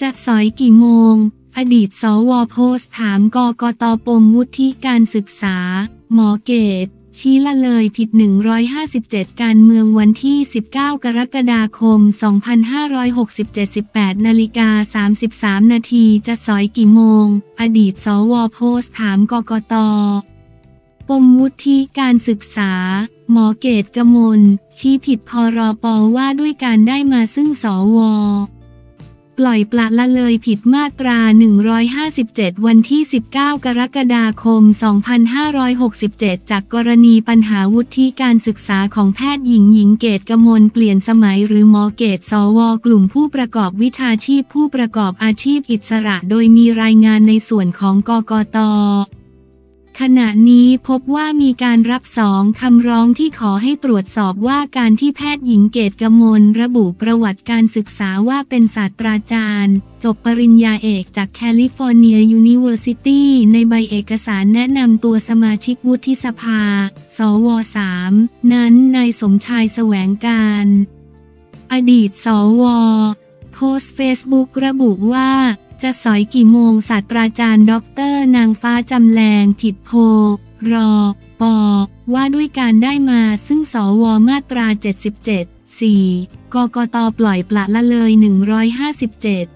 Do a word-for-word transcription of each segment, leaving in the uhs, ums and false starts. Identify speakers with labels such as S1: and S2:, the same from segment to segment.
S1: จะสอยกี่โมงอดีตสวโพสต์ถามกกต.ปมวุฒิการศึกษาหมอเกตชี้ละเลยผิดหนึ่งร้อยห้าสิบเจ็ดการเมืองวันที่สิบเก้ากรกฎาคมสองพันห้าร้อยหกสิบเจ็ด สิบแปดนาฬิกาสามสิบสามนาทีจะสอยกี่โมงอดีตสวโพสต์ถามกกต.ปมวุฒิการศึกษาหมอเกตกมลชี้ผิดพรป.ว่าด้วยการได้มาซึ่งสวปล่อยปละละเลยผิดมาตราหนึ่งร้อยห้าสิบเจ็ดวันที่สิบเก้ากรกฎาคมสองพันห้าร้อยหกสิบเจ็ดจากกรณีปัญหาวุฒิการศึกษาของแพทย์หญิงหญิงเกตกมลเปลี่ยนสมัยหรือหมอเกตสวกลุ่มผู้ประกอบวิชาชีพผู้ประกอบอาชีพอิสระโดยมีรายงานในส่วนของกกต.ขณะนี้พบว่ามีการรับสองคำร้องที่ขอให้ตรวจสอบว่าการที่แพทย์หญิงเกตกมลระบุประวัติการศึกษาว่าเป็นศาสตราจารย์จบปริญญาเอกจากแคลิฟอร์เนียยูนิเวอร์ซิตี้ในใบเอกสารแนะนำตัวสมาชิกวุฒิสภาสวสามนั้นนายสมชายแสวงการอดีตสวโพสต์เฟซบุ๊กระบุว่าจะสอยกี่โมงศาสตราจารย์ด็อกเตอร์นางฟ้าจำแรงผิดโพรปว่าด้วยการได้มาซึ่งสวมาตราเจ็ดสิบเจ็ด สี่ กกต.ปล่อยปละละเลยหนึ่งร้อยห้าสิบเจ็ด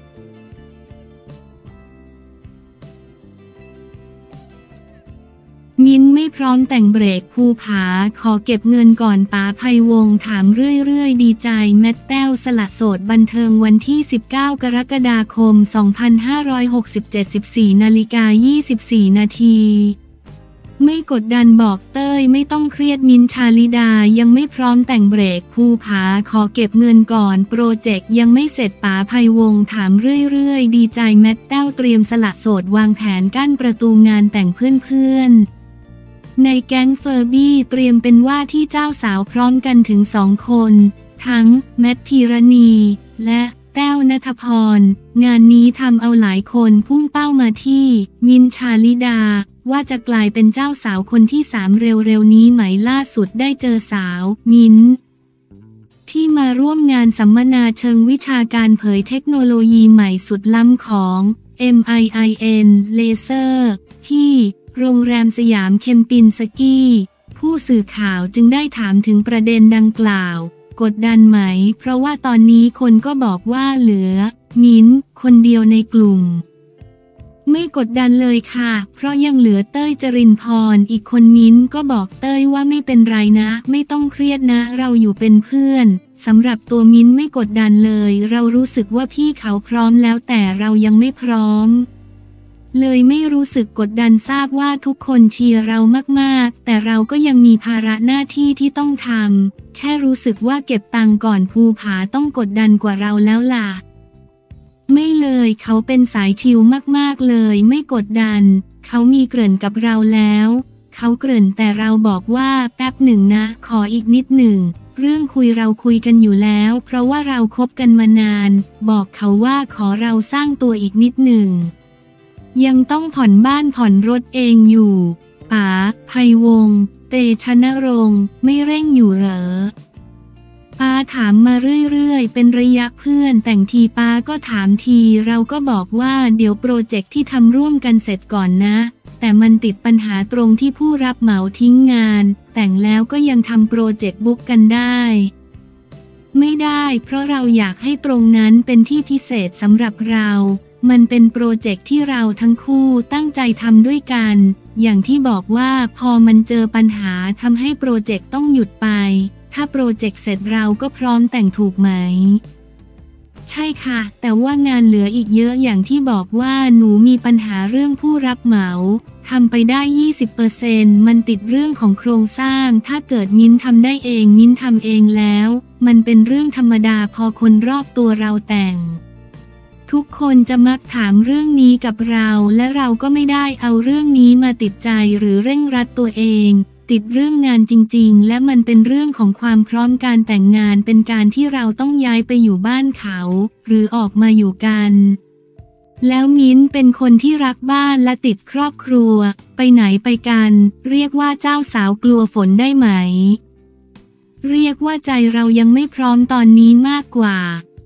S1: มิ้นไม่พร้อมแต่งเบรกภูผาขอเก็บเงินก่อนป๋าไพวงศ์ถามเรื่อยๆดีใจแมตแต้วสละโสดบันเทิงวันที่สิบเก้ากรกฎาคมสองพันห้าร้อยหกสิบเจ็ด สิบสี่นาฬิกายี่สิบสี่นาทีไม่กดดันบอกเต้ยไม่ต้องเครียดมิ้นชาลิดายังไม่พร้อมแต่งเบรกภูผาขอเก็บเงินก่อนโปรเจกต์ยังไม่เสร็จป๋าไพวงศ์ถามเรื่อยๆดีใจแมตแต้วเตรียมสละโสดวางแผนกั้นประตูงานแต่งเพื่อนๆในแก๊งเฟอร์บี้เตรียมเป็นว่าที่เจ้าสาวพร้อมกันถึงสองคนทั้งแมทพีรณีและแต้วณัฐพร งานนี้ทำเอาหลายคนพุ่งเป้ามาที่มินท์ชาลิดาว่าจะกลายเป็นเจ้าสาวคนที่สามเร็วๆนี้ไหมล่าสุดได้เจอสาวมินท์ที่มาร่วมงานสัมมนาเชิงวิชาการเผยเทคโนโลยีใหม่สุดล้ำของ เอ็ม ไอ ไอ เอ็น Laser ที่โรงแรมสยามเคมปินสกี้ผู้สื่อข่าวจึงได้ถามถึงประเด็นดังกล่าวกดดันไหมเพราะว่าตอนนี้คนก็บอกว่าเหลือมิ้นท์คนเดียวในกลุ่มไม่กดดันเลยค่ะเพราะยังเหลือเต้ยจรินพรอีกคนมิ้นท์ก็บอกเต้ยว่าไม่เป็นไรนะไม่ต้องเครียดนะเราอยู่เป็นเพื่อนสำหรับตัวมิ้นท์ไม่กดดันเลยเรารู้สึกว่าพี่เขาพร้อมแล้วแต่เรายังไม่พร้อมเลยไม่รู้สึกกดดันทราบว่าทุกคนเชียร์เรามากๆแต่เราก็ยังมีภาระหน้าที่ที่ต้องทำแค่รู้สึกว่าเก็บตังค์ก่อนภูผาต้องกดดันกว่าเราแล้วล่ะไม่เลยเขาเป็นสายชิลมากๆเลยไม่กดดันเขามีเกริ่นกับเราแล้วเขาเกริ่นแต่เราบอกว่าแป๊บหนึ่งนะขออีกนิดหนึ่งเรื่องคุยเราคุยกันอยู่แล้วเพราะว่าเราคบกันมานานบอกเขาว่าขอเราสร้างตัวอีกนิดหนึ่งยังต้องผ่อนบ้านผ่อนรถเองอยู่ป๋าไพวงศ์เตชะนรงค์ไม่เร่งอยู่เหรอป้าถามมาเรื่อยๆเป็นระยะเพื่อนแต่งทีป้าก็ถามทีเราก็บอกว่าเดี๋ยวโปรเจกต์ที่ทำร่วมกันเสร็จก่อนนะแต่มันติดปัญหาตรงที่ผู้รับเหมาทิ้งงานแต่งแล้วก็ยังทำโปรเจกต์บุ๊กกันได้ไม่ได้เพราะเราอยากให้ตรงนั้นเป็นที่พิเศษสำหรับเรามันเป็นโปรเจกต์ที่เราทั้งคู่ตั้งใจทำด้วยกันอย่างที่บอกว่าพอมันเจอปัญหาทำให้โปรเจกต์ต้องหยุดไปถ้าโปรเจกต์เสร็จเราก็พร้อมแต่งถูกไหมใช่ค่ะแต่ว่างานเหลืออีกเยอะอย่างที่บอกว่าหนูมีปัญหาเรื่องผู้รับเหมาทำไปได้ ยี่สิบเปอร์เซ็นต์ มันติดเรื่องของโครงสร้างถ้าเกิดมิ้นทำได้เองมิ้นทำเองแล้วมันเป็นเรื่องธรรมดาพอคนรอบตัวเราแต่งทุกคนจะมักถามเรื่องนี้กับเราและเราก็ไม่ได้เอาเรื่องนี้มาติดใจหรือเร่งรัดตัวเองติดเรื่องงานจริงๆและมันเป็นเรื่องของความพร้อมการแต่งงานเป็นการที่เราต้องย้ายไปอยู่บ้านเขาหรือออกมาอยู่กันแล้วมิ้นเป็นคนที่รักบ้านและติดครอบครัวไปไหนไปกันเรียกว่าเจ้าสาวกลัวฝนได้ไหมเรียกว่าใจเรายังไม่พร้อมตอนนี้มากกว่า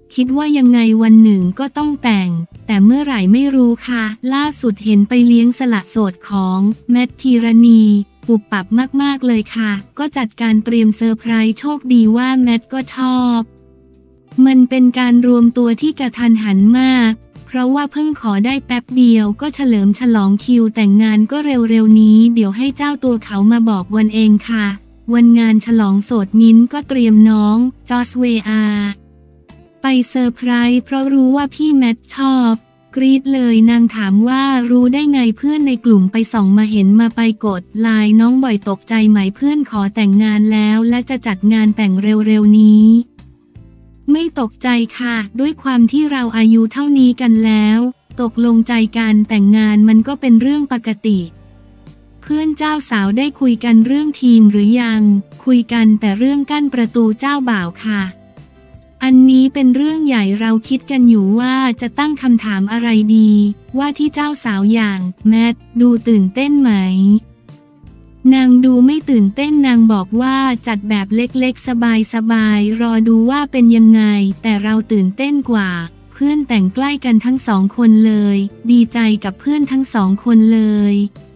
S1: คิดว่ายังไงวันหนึ่งก็ต้องแต่งแต่เมื่อไหร่ไม่รู้ค่ะล่าสุดเห็นไปเลี้ยงสละโสดของแมทพีรณีปุบปับมากๆเลยค่ะก็จัดการเตรียมเซอร์ไพรส์โชคดีว่าแมทก็ชอบมันเป็นการรวมตัวที่กระทันหันมากเพราะว่าเพิ่งขอได้แป๊บเดียวก็เฉลิมฉลองคิวแต่งงานก็เร็วๆนี้เดี๋ยวให้เจ้าตัวเขามาบอกวันเองค่ะวันงานฉลองโสดมิ้นก็เตรียมน้องจอสเวอาไปเซอร์ไพรส์เพราะรู้ว่าพี่แมทชอบกรี๊ดเลยนางถามว่ารู้ได้ไงเพื่อนในกลุ่มไปส่องมาเห็นมาไปกดไลน์น้องบ่อยตกใจไหมเพื่อนขอแต่งงานแล้วและจะจัดงานแต่งเร็วๆนี้ไม่ตกใจค่ะด้วยความที่เราอายุเท่านี้กันแล้วตกลงใจการแต่งงานมันก็เป็นเรื่องปกติเพื่อนเจ้าสาวได้คุยกันเรื่องทีมหรือยังคุยกันแต่เรื่องกั้นประตูเจ้าบ่าวค่ะอันนี้เป็นเรื่องใหญ่เราคิดกันอยู่ว่าจะตั้งคำถามอะไรดีว่าที่เจ้าสาวอย่างแมทดูตื่นเต้นไหมนางดูไม่ตื่นเต้นนางบอกว่าจัดแบบเล็กๆสบายๆรอดูว่าเป็นยังไงแต่เราตื่นเต้นกว่าเพื่อนแต่งใกล้กันทั้งสองคนเลยดีใจกับเพื่อนทั้งสองคนเลย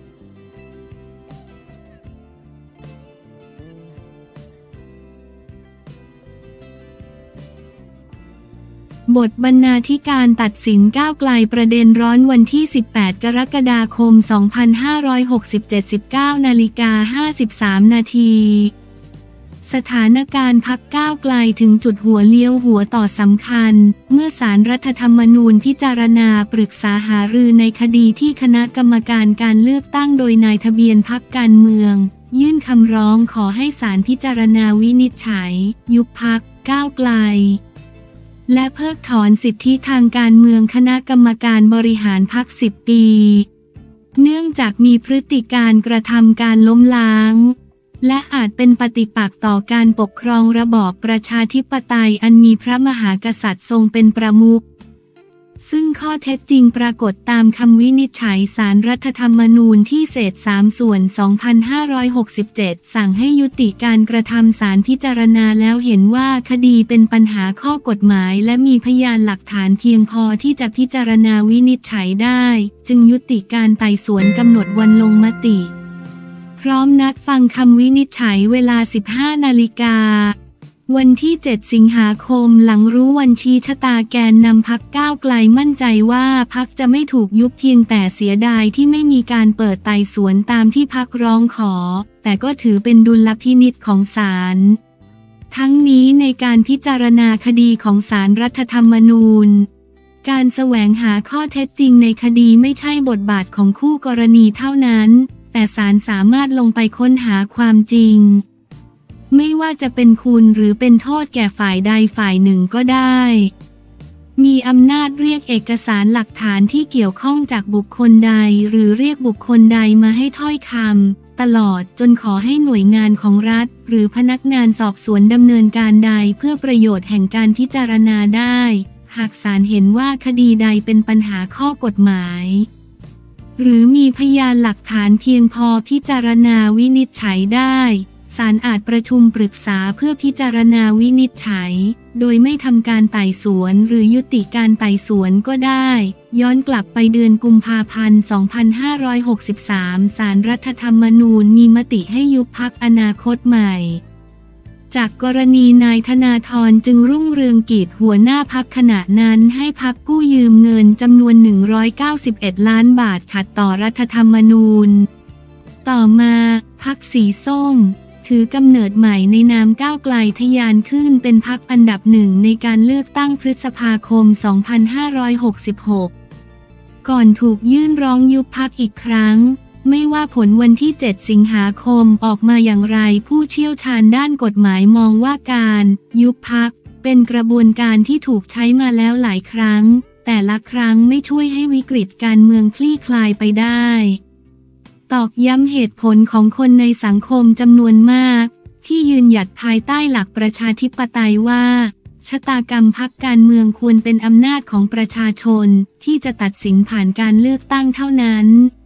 S1: บทบรรณาธิการตัดสินก้าวไกลประเด็นร้อนวันที่สิบแปดกรกฎาคมสองพันห้าร้อยหกสิบเจ็ด สิบเก้านาฬิกาห้าสิบสามนาทีสถานการณ์พรรคก้าวไกลถึงจุดหัวเลี้ยวหัวต่อสำคัญเมื่อศาลรัฐธรรมนูญพิจารณาปรึกษาหารือในคดีที่คณะกรรมการการเลือกตั้งโดยนายทะเบียนพรรคการเมืองยื่นคำร้องขอให้ศาลพิจารณาวินิจฉัยยุบพรรคก้าวไกลและเพิกถอนสิทธิทางการเมืองคณะกรรมการบริหารพรรคสิบปีเนื่องจากมีพฤติการกระทำการล้มล้างและอาจเป็นปฏิปักษ์ต่อการปกครองระบอบประชาธิปไตยอันมีพระมหากษัตริย์ทรงเป็นประมุขซึ่งข้อเท็จจริงปรากฏตามคำวินิจฉัยศาลรัฐธรรมนูญที่เศษสามส่วนสองพันห้าร้อยหกสิบเจ็ดสั่งให้ยุติการกระทำศาลพิจารณาแล้วเห็นว่าคดีเป็นปัญหาข้อกฎหมายและมีพยานหลักฐานเพียงพอที่จะพิจารณาวินิจฉัยได้จึงยุติการไต่สวนกำหนดวันลงมติพร้อมนัดฟังคำวินิจฉัยเวลา สิบห้านาฬิกาวันที่เจ็ดสิงหาคมหลังรู้วันชี้ชะตาแกนนำพรรคก้าวไกลมั่นใจว่าพรรคจะไม่ถูกยุบเพียงแต่เสียดายที่ไม่มีการเปิดไต่สวนตามที่พรรคร้องขอแต่ก็ถือเป็นดุลพินิจของศาลทั้งนี้ในการพิจารณาคดีของศาลรัฐธรรมนูญการแสวงหาข้อเท็จจริงในคดีไม่ใช่บทบาทของคู่กรณีเท่านั้นแต่ศาลสามารถลงไปค้นหาความจริงไม่ว่าจะเป็นคุณหรือเป็นโทษแก่ฝ่ายใดฝ่ายหนึ่งก็ได้มีอำนาจเรียกเอกสารหลักฐานที่เกี่ยวข้องจากบุคคลใดหรือเรียกบุคคลใดมาให้ถ้อยคำตลอดจนขอให้หน่วยงานของรัฐหรือพนักงานสอบสวนดำเนินการใดเพื่อประโยชน์แห่งการพิจารณาได้หากศาลเห็นว่าคดีใดเป็นปัญหาข้อกฎหมายหรือมีพยานหลักฐานเพียงพอพิจารณาวินิจฉัยได้ศาลอาจประชุมปรึกษาเพื่อพิจารณาวินิจฉัยโดยไม่ทำการไต่สวนหรือยุติการไต่สวนก็ได้ย้อนกลับไปเดือนกุมภาพันธ์ สองพันห้าร้อยหกสิบสาม ศาลรัฐธรรมนูญมีมติให้ยุบพรรคอนาคตใหม่จากกรณีนายธนาธรจึงรุ่งเรืองกิจหัวหน้าพรรคขณะนั้นให้พรรคกู้ยืมเงินจำนวนหนึ่งร้อยเก้าสิบเอ็ดล้านบาทขัดต่อรัฐธรรมนูญต่อมาพรรคสีส้มถือกำเนิดใหม่ในนามก้าวไกลทะยานขึ้นเป็นพรรคอันดับหนึ่งในการเลือกตั้งพฤษภาคม สองพันห้าร้อยหกสิบหก ก่อนถูกยื่นร้องยุบพรรคอีกครั้งไม่ว่าผลวันที่เจ็ดสิงหาคมออกมาอย่างไรผู้เชี่ยวชาญด้านกฎหมายมองว่าการยุบพรรคเป็นกระบวนการที่ถูกใช้มาแล้วหลายครั้งแต่ละครั้งไม่ช่วยให้วิกฤตการเมืองคลี่คลายไปได้ตอกย้ำเหตุผลของคนในสังคมจำนวนมากที่ยืนหยัดภายใต้หลักประชาธิปไตยว่าชะตากรรมพรรคการเมืองควรเป็นอำนาจของประชาชนที่จะตัดสินผ่านการเลือกตั้งเท่านั้น